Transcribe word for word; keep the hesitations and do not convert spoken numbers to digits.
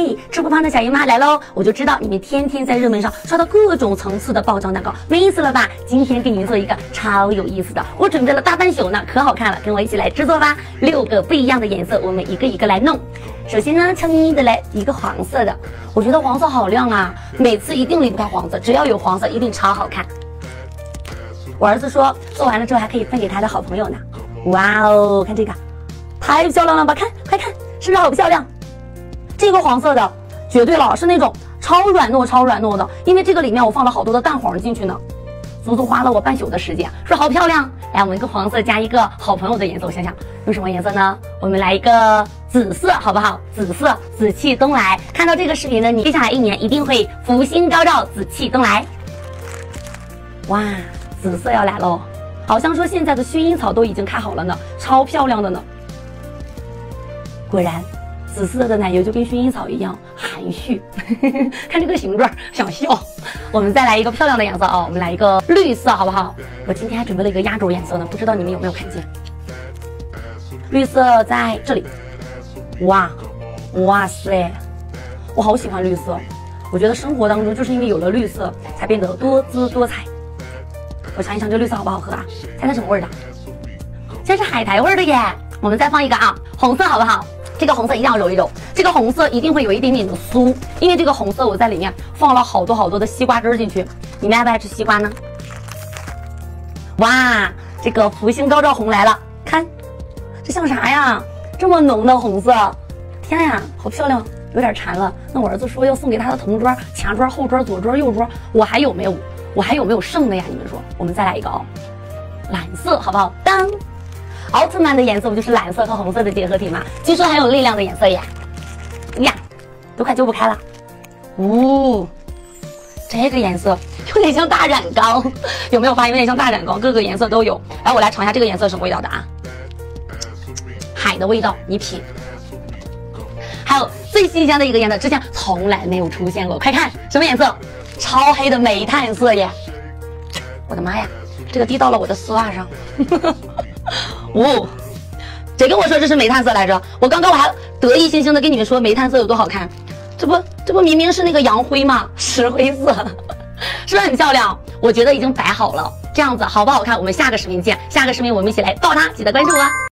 嘿，吃不胖的小姨妈来喽！我就知道你们天天在热门上刷到各种层次的爆浆蛋糕，没意思了吧？今天给你们做一个超有意思的，我准备了大半宿呢，可好看了，跟我一起来制作吧！六个不一样的颜色，我们一个一个来弄。首先呢，悄咪咪的来一个黄色的，我觉得黄色好亮啊，每次一定离不开黄色，只要有黄色一定超好看。我儿子说做完了之后还可以分给他的好朋友呢。哇哦，看这个，太漂亮了吧？看，快看，是不是好漂亮？这个黄色的绝对了，是那种超软糯、超软糯的，因为这个里面我放了好多的蛋黄进去呢，足足花了我半宿的时间，是好漂亮。来，我们一个黄色加一个好朋友的颜色，我想想用什么颜色呢？我们来一个紫色，好不好？紫色，紫气东来。看到这个视频的你，接下来一年一定会福星高照，紫气东来。哇，紫色要来喽！好像说现在的薰衣草都已经开好了呢，超漂亮的呢。果然。紫色的奶油就跟薰衣草一样含蓄，看这个形状想笑。我们再来一个漂亮的颜色哦，我们来一个绿色好不好？我今天还准备了一个压轴颜色呢，不知道你们有没有看见？绿色在这里，哇，哇塞，我好喜欢绿色。我觉得生活当中就是因为有了绿色，才变得多姿多彩。我尝一尝这绿色好不好喝啊？猜它什么味的？这是海苔味的耶。我们再放一个啊，红色好不好？这个红色一定要揉一揉，这个红色一定会有一点点的酥，因为这个红色我在里面放了好多好多的西瓜汁进去。你们爱不爱吃西瓜呢？哇，这个福星高照红来了，看，这像啥呀？这么浓的红色，天呀，好漂亮，有点馋了。那我儿子说要送给他的同桌、前桌、后桌、左桌、右桌，我还有没有？我还有没有剩的呀？你们说，我们再来一个哦，蓝色好不好？当。奥特曼的颜色不就是蓝色和红色的结合体吗？据说还有力量的颜色呀，呀，都快揪不开了。呜、哦，这个颜色有点像大染缸，有没有发现有点像大染缸？各个颜色都有。来，我来尝一下这个颜色什么味道的啊？海的味道，你品。还有最新鲜的一个颜色，之前从来没有出现过，快看什么颜色？超黑的煤炭色耶！我的妈呀，这个滴到了我的丝袜上。哦，谁跟我说这是煤炭色来着？我刚刚我还得意惺惺的跟你们说煤炭色有多好看，这不这不明明是那个洋灰吗？石灰色，是不是很漂亮？我觉得已经摆好了，这样子好不好看？我们下个视频见，下个视频我们一起来爆它，记得关注我。